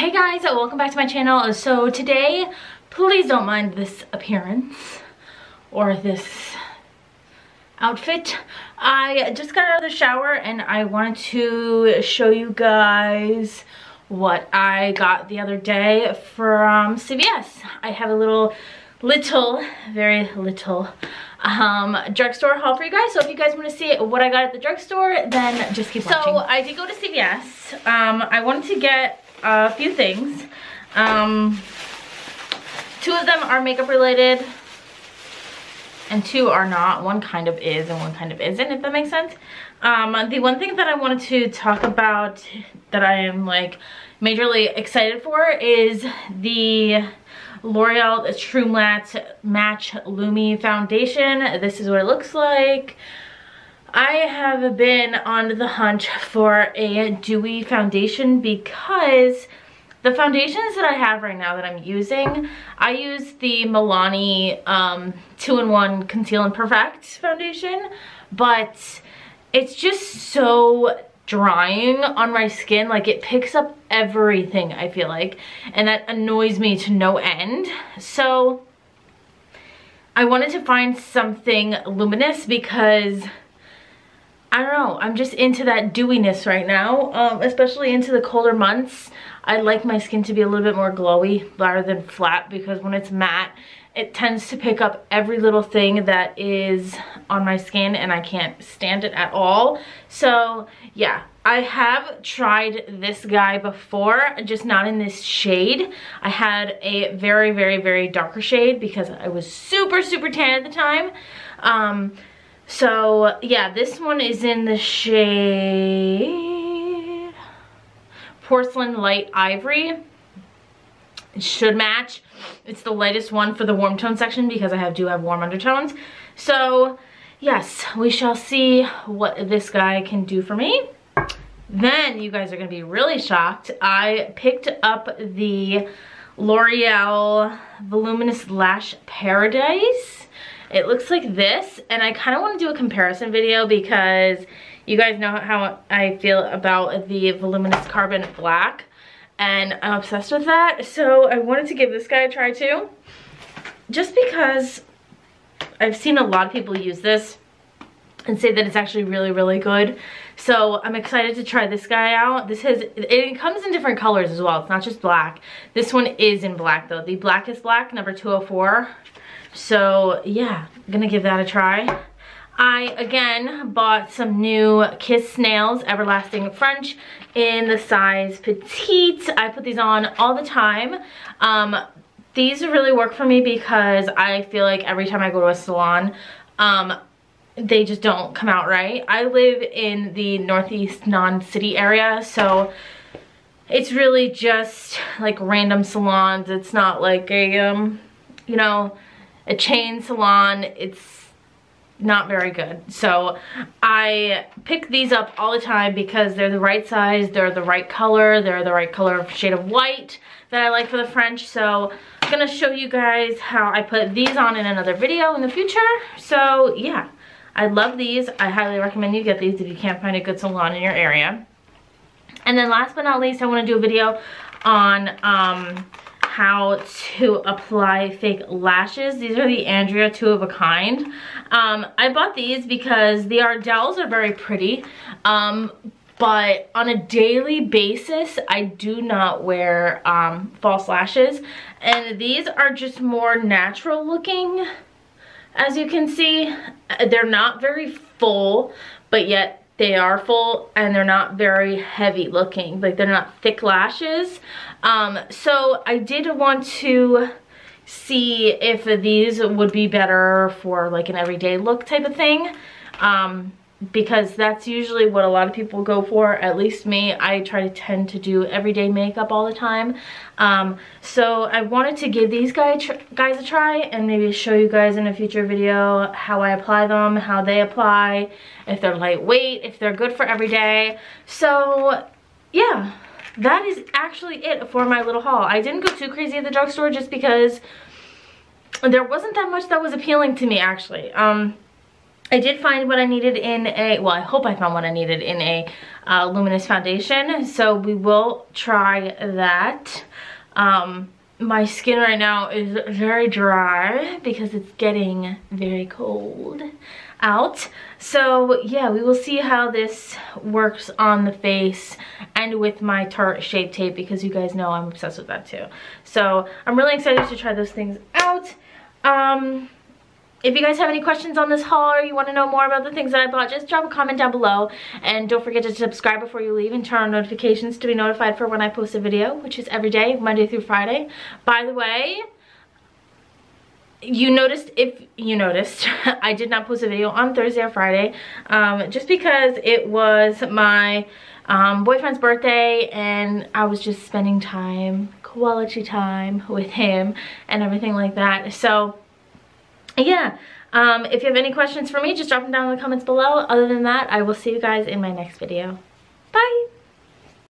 Hey guys, welcome back to my channel. So today, please don't mind this appearance or this outfit. I just got out of the shower and I wanted to show you guys what I got the other day from CVS. I have a very little drugstore haul for you guys. So if you guys want to see what I got at the drugstore, then just keep watching. So I did go to CVS. I wanted to get a few things. Two of them are makeup related and two are not. One kind of is and one kind of isn't, if that makes sense. The one thing that I wanted to talk about that I am like majorly excited for is the L'Oreal True Match Lumi Foundation. This is what it looks like. I have been on the hunt for a dewy foundation because the foundations that I have right now that I'm using, I use the Milani 2-in-1 Conceal and Perfect foundation, but it's just so drying on my skin. Like, it picks up everything, I feel like, and that annoys me to no end. So I wanted to find something luminous because I don't know, I'm just into that dewiness right now, especially into the colder months. I like my skin to be a little bit more glowy rather than flat, because when it's matte, it tends to pick up every little thing that is on my skin and I can't stand it at all. So yeah, I have tried this guy before, just not in this shade. I had a very, very, very darker shade because I was super, super tan at the time. So yeah, this one is in the shade Porcelain Light Ivory. It should match. It's the lightest one for the warm tone section because I do have warm undertones. So yes, we shall see what this guy can do for me. Then you guys are gonna be really shocked. I picked up the L'Oreal Voluminous Lash Paradise. It looks like this, and I kind of want to do a comparison video because you guys know how I feel about the Voluminous Carbon Black, and I'm obsessed with that. So I wanted to give this guy a try too, just because I've seen a lot of people use this and say that it's actually really, really good. So I'm excited to try this guy out. It comes in different colors as well. It's not just black. This one is in black though. The Blackest Black, number 204. So yeah, I'm gonna give that a try. I again bought some new Kiss Nails Everlasting French in the size petite. I put these on all the time. These really work for me because I feel like every time I go to a salon, they just don't come out right. I live in the Northeast non-city area, so it's really just like random salons. It's not like a, you know, a chain salon. It's not very good. So I pick these up all the time because they're the right size, they're the right color, they're the right color shade of white that I like for the French. So I'm gonna show you guys how I put these on in another video in the future. So yeah, I love these. I highly recommend you get these if you can't find a good salon in your area. And then last but not least, I want to do a video on how to apply fake lashes. These are the Andrea 2 of a Kind. I bought these because the Ardell's are very pretty, but on a daily basis, I do not wear false lashes, and these are just more natural looking. As you can see, they're not very full, but yet they are full, and they're not very heavy looking. Like, they're not thick lashes. So I did want to see if these would be better for like an everyday look type of thing. Because that's usually what a lot of people go for, at least me. I tend to do everyday makeup all the time. So I wanted to give these guys a try and maybe show you guys in a future video how I apply them, how they apply, if they're lightweight, if they're good for every day. So yeah, that is actually it for my little haul. I didn't go too crazy at the drugstore just because there wasn't that much that was appealing to me, actually. I did find what I needed in a, well, I hope I found what I needed in a luminous foundation, so we will try that. My skin right now is very dry because it's getting very cold out. So yeah, we will see how this works on the face and with my Tarte Shape Tape, because you guys know I'm obsessed with that too. So I'm really excited to try those things out. If you guys have any questions on this haul or you want to know more about the things that I bought, just drop a comment down below. And don't forget to subscribe before you leave and turn on notifications to be notified for when I post a video, which is every day, Monday through Friday. By the way, if you noticed, I did not post a video on Thursday or Friday, just because it was my boyfriend's birthday and I was just spending time, quality time with him and everything like that. So yeah, if you have any questions for me, just drop them down in the comments below. Other than that, I will see you guys in my next video. Bye!